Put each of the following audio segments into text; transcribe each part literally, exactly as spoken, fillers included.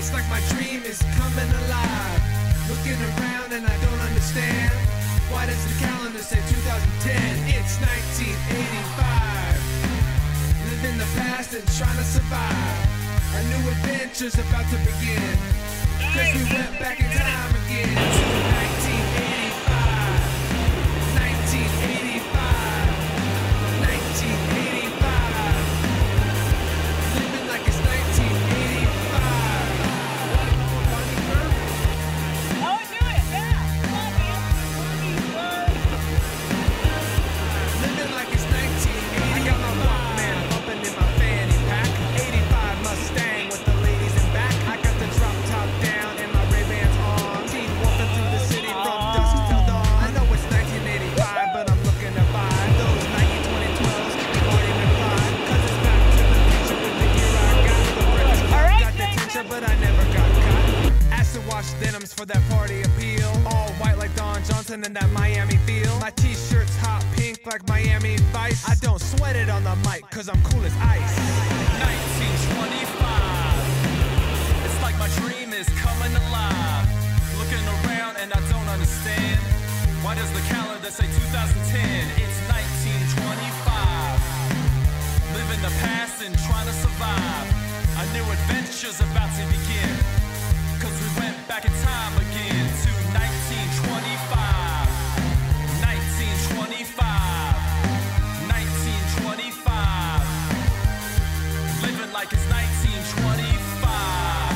It's like my dream is coming alive. Looking around and I don't understand. Why does the calendar say two thousand ten? It's nineteen eighty-five. Living the past and trying to survive. A new adventure's about to begin. Cause we went back in time again to nineteen eighty-five. nineteen eighty-five. nineteen eighty-five. Living like it's nineteen eighty-five. Oh, do it, yeah. Come on, man. Living like it's nineteen eighty. I got my Walkman bumping in my fanny pack. eighty-five Mustang with the ladies in back. I got the drop top down and my Ray-Bans on. Teen walking through the city from dusk till dawn. I know it's nineteen eighty-five, but I'm looking to buy those Nike twenty twelves. Already been fine, cause it's back to the future with the year I got. The British club got detention, but I never got caught. Acid wash denims for that party appeal. All white like Don Johnson in that Miami feel. My t-shirt's hot pink like Miami Vice. I don't sweat it on the mic, cause I'm cool as ice. nineteen twenty-five. It's like my dream is coming alive. Looking around and I don't understand. Why does the calendar say two thousand ten? It's nineteen twenty-five. Living the past and trying to survive. A new adventure's about to begin. Cause we went back in time again to nineteen twenty-five. nineteen twenty-five. nineteen twenty-five. Living like it's nineteen twenty-five.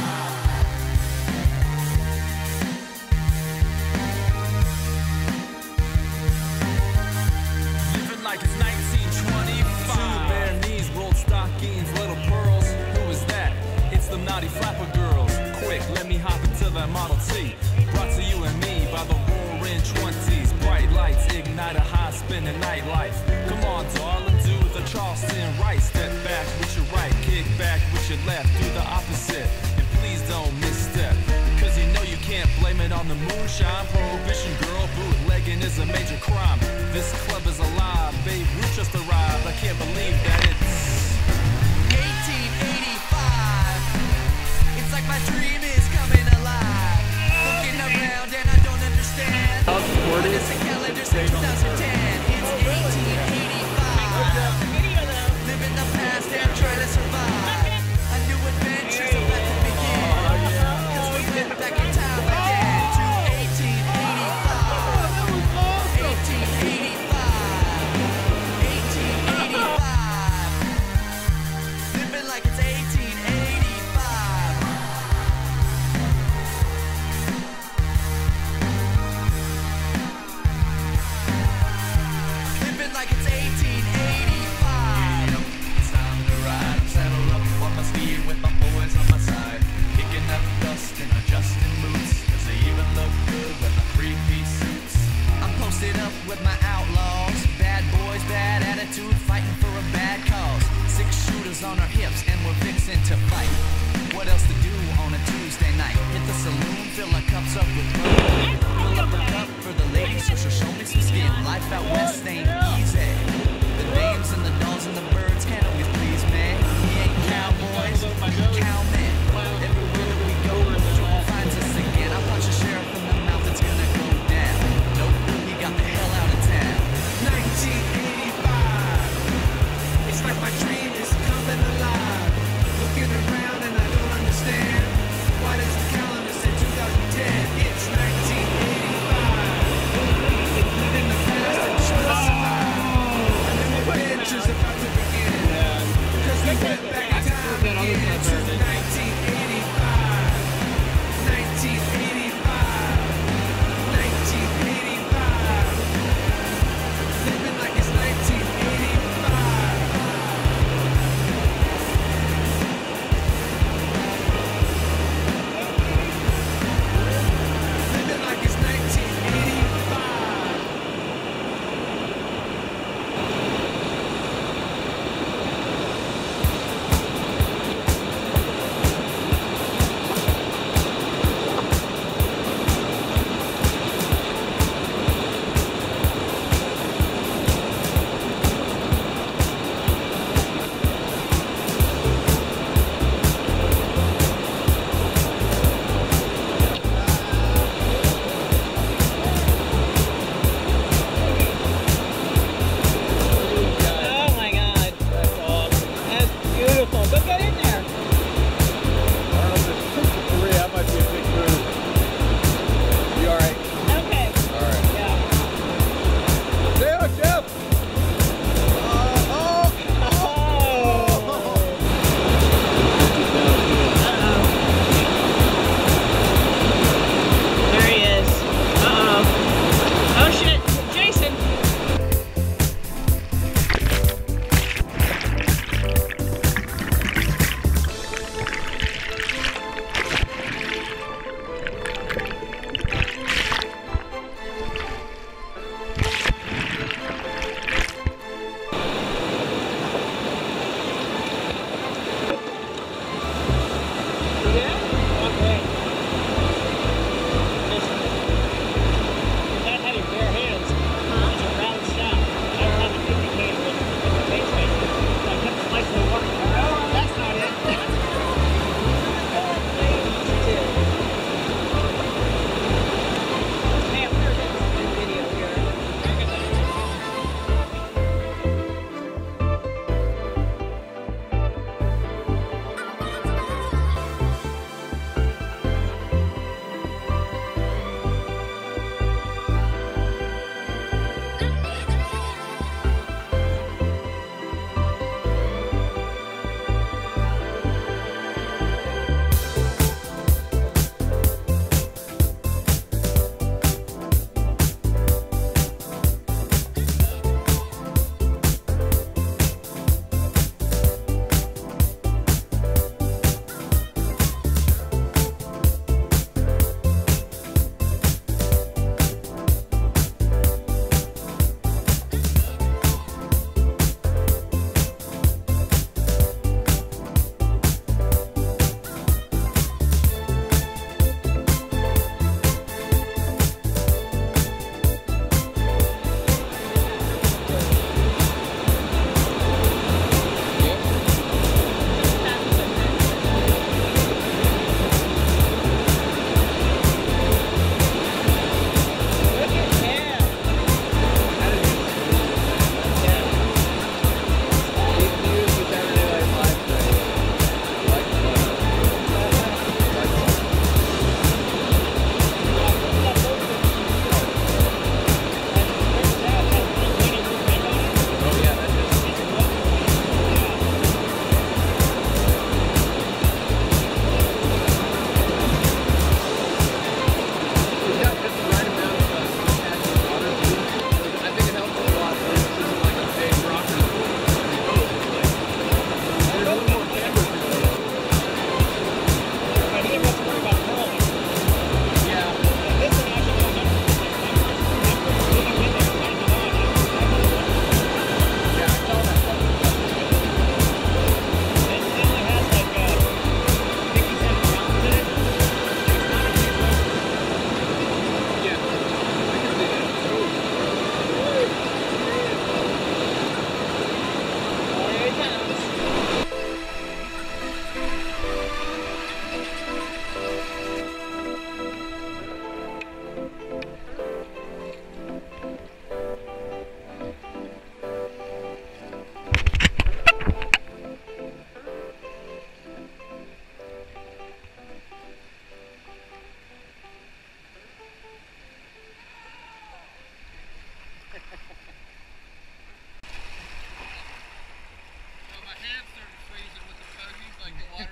Living like it's nineteen twenty-five. Two bare knees, rolled stockings, little pearls. Who is that? It's the naughty flapper girls. Quick, let me hop into that Model T. Brought to you and me by the roaring twenties. Bright lights ignite a high-spinning nightlife. Come on, darling, do the Charleston right. Step back with your right, kick back with your left. Do the opposite, and please don't misstep. Cause you know you can't blame it on the moonshine. Prohibition, girl, bootlegging is a major crime. This club is alive, Babe Ruth just arrived. I can't believe that it's eighteen eighty-five. It's like my dream is coming alive. Looking around and I don't understand. Why does the calendar say two thousand ten? It's eighteen eighty-five. Living the past and trying to survive. A new adventure's about to begin. Cause we went back in time again to eighteen eighty-five. eighteen eighty-five. eighteen eighty-five. Living like it's eighteen eighty-five.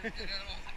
And it'll